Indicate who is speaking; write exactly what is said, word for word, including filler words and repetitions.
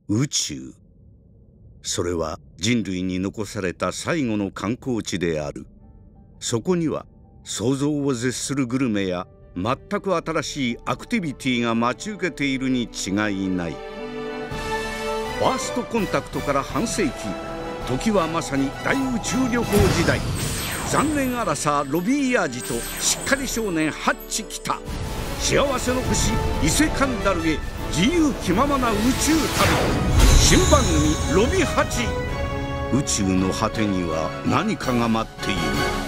Speaker 1: 宇宙。それは人類に残された最後の観光地である。そこには想像を絶するグルメや全く新しいアクティビティが待ち受けているに違いない。ファーストコンタクトから半世紀、時はまさに大宇宙旅行時代。残念アラサーロビーヤージとしっかり少年ハッチ来た。幸せの星伊勢カンダルへ自由気ままな宇宙旅。新番組ロビハチ。宇宙の果てには何かが待っている。